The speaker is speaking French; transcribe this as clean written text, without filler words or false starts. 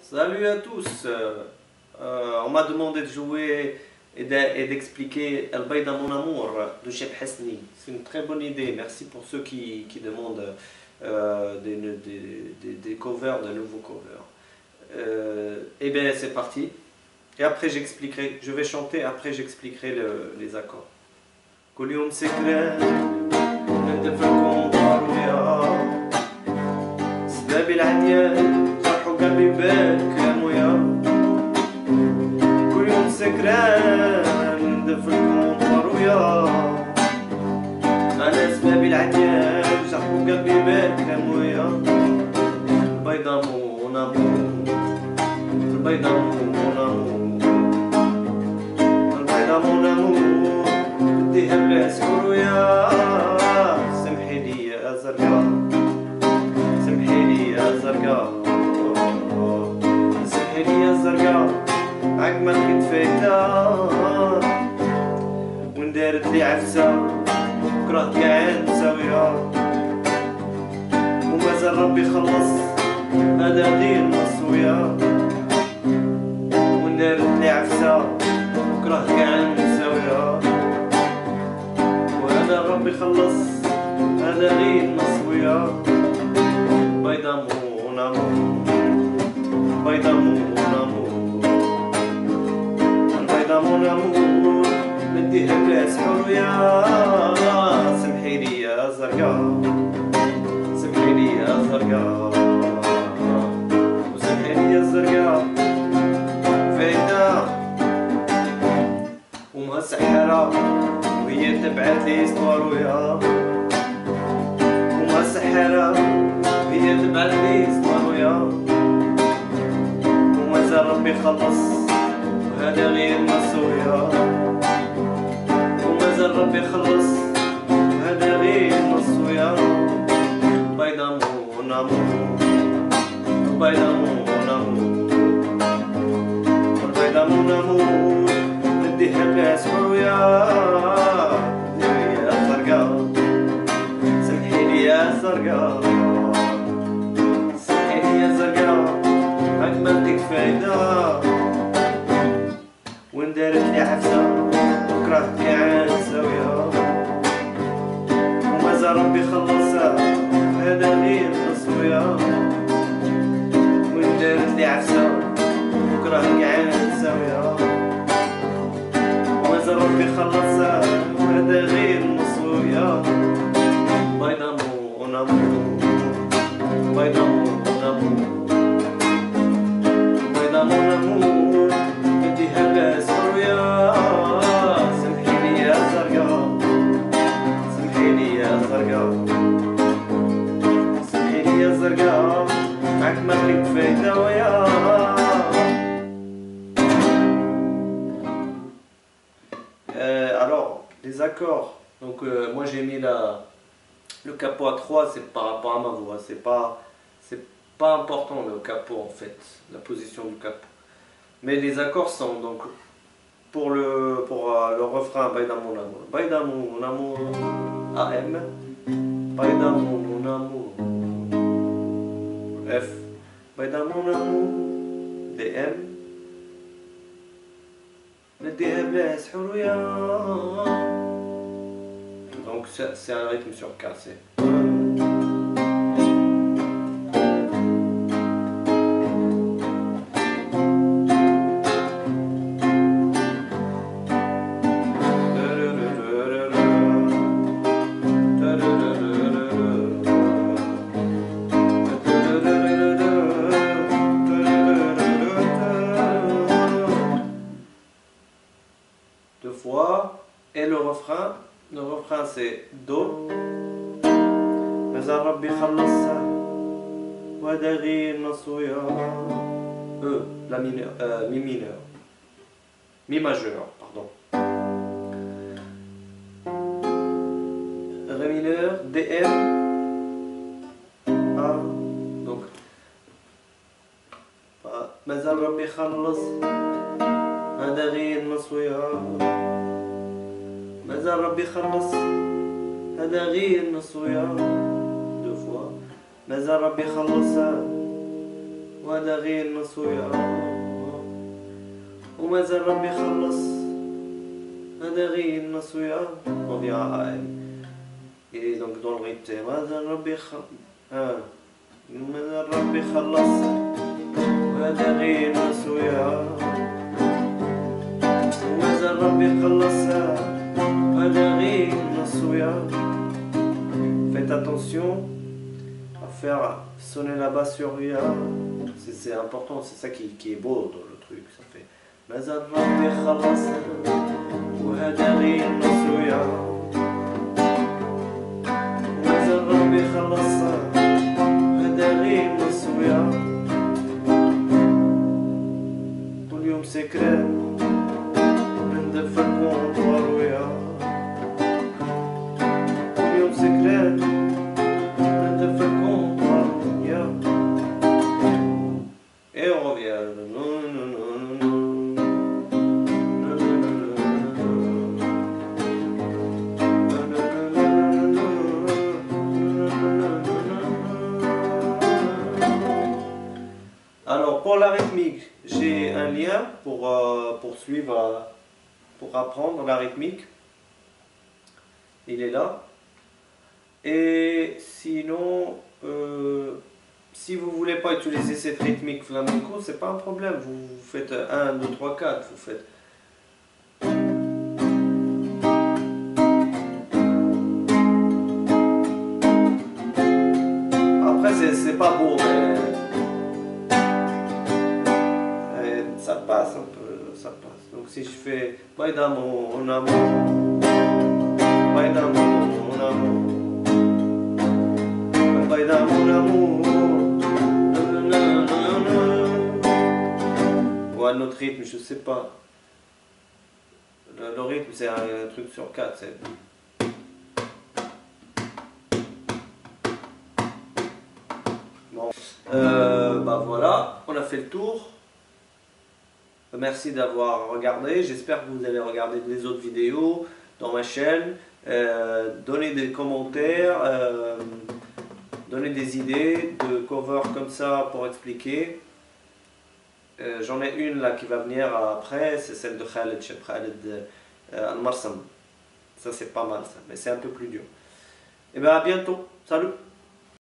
Salut à tous. On m'a demandé de jouer et d'expliquer El Baïda Mon Amour de Cheb Hasni. C'est une très bonne idée. Merci pour ceux qui demandent des covers, de nouveaux covers. Et bien c'est parti. Et après j'expliquerai. Je vais chanter, après j'expliquerai les accords. كل يوم سكران نتفكر ويا سباب العديان جرحوا قلبي بالكلام ويا كل يوم سكران نتفكر ويا أنا سباب العديان جرحوا قلبي بالكلام ويا البيضة مون أمور البيضة مون أمور البيضة مون أمور بديها بلا سحور ويا سمحي لي يا زرقاء سمحي لي يا زرقاء سمحي لي يا زرقاء عقمة كنت فايتة وندارت لي عفسة وكرهت كاع نساويها ومازال ربي خلص هذا غير نص ويا وندارت لي عفسة وكرهت كاع نساويها وهذا ربي خلص هذا غير نص ويا بيضة مون أمور بيضة مون أمور البيضة مون أمور نديها بلا سحور ويا سمحي لي يا زرقاء سمحي لي يا زرقاء وسمحي لي يا زرقاء فايدة وما سحرة وهي تبعت لي اسطوار ويا وما سحرة وهي تبعت لي اسطوار ويا ومازال ربي خلص وهذا غير نص ويا ومازال ربي خلص وهذا غير نص ويا بيضة مون أمور بيضة مون أمور البيضة مون أمور نديها بلا سحور ويا سمحي لي يا زرقاء سمحي لي يا زرقاء عقمتك فايدة وندارت لي عفسة وكرهت كاع نساويها ومازال ربي خلصها هذا غير نص ويا وندارت لي عفسة وكرهت كاع نساويها ومازال ربي خلصها وهذا غير نص ويا بيضة مون أمور بيضة مون أمور بيضة مون أمور نديها بلا سحور ويا سمحي لي يا زرقاء سمحي لي يا زرقاء سمحي لي يا زرقاء عقمة لك فايدة ويا Alors, les accords. Donc moi j'ai mis le capot à 3, c'est par rapport à ma voix, c'est pas important le capot en fait, la position du capot. Mais les accords sont donc pour le refrain Baïda Mon Amour, Baïda Mon Amour AM, Baïda Mon Amour F, Baïda Mon Amour DM, نديها بلا سحور ويا. Donc c'est un rythme sur cassé. Deux fois. Et le refrain c'est Do مازال ربي خلصها وهذا غير نص ويا la mineur, mi mineur, mi majeur, pardon, Ré mineur, DM, A, donc مازال ربي خلص هذا غير نص ويا مازال ربي خلص هذا غير نص ويا. دو فوا مازال ربي خلصها وهذا غير نص ويا ومازال ربي يخلص هذا غير نص ويا. On vient à il est donc dans le rythme مازال ربي مازال ربي يخلص وهذا غير نص ويا ومازال ربي يخلص هذا غير نص ويا. Faites attention à faire sonner la basse sur Ria. C'est important, c'est ça qui est beau dans le truc. Ça fait مازال ربي يخلص وهذا غير نص ويا ومازال ربي يخلص هذا غير نص ويا. كل يوم سكران ندفى الكونطوار ويا كل يوم سكران ندفى الكونطوار ويا. Et on revient. Alors pour la rythmique, j'ai un lien pour suivre, pour apprendre la rythmique. Il est là. Et sinon, si vous voulez pas utiliser cette rythmique flamenco, c'est pas un problème. Vous faites 1, 2, 3, 4. Vous faites. Après, c'est pas beau, mais ça passe un peu, ça passe. Donc si je fais Baidamo, mon amour, Baidamo, mon amour, Baidamo, mon amour, ou un autre rythme, je sais pas. Le rythme, c'est un truc sur 4. C'est... Bon, bah voilà, on a fait le tour. Merci d'avoir regardé, j'espère que vous allez regarder les autres vidéos dans ma chaîne, donnez des commentaires, donnez des idées de cover comme ça pour expliquer. J'en ai une là qui va venir après, c'est celle de Khaled Cheb Khaled Al-Marsam. Ça c'est pas mal ça, mais c'est un peu plus dur. Et bien à bientôt, salut!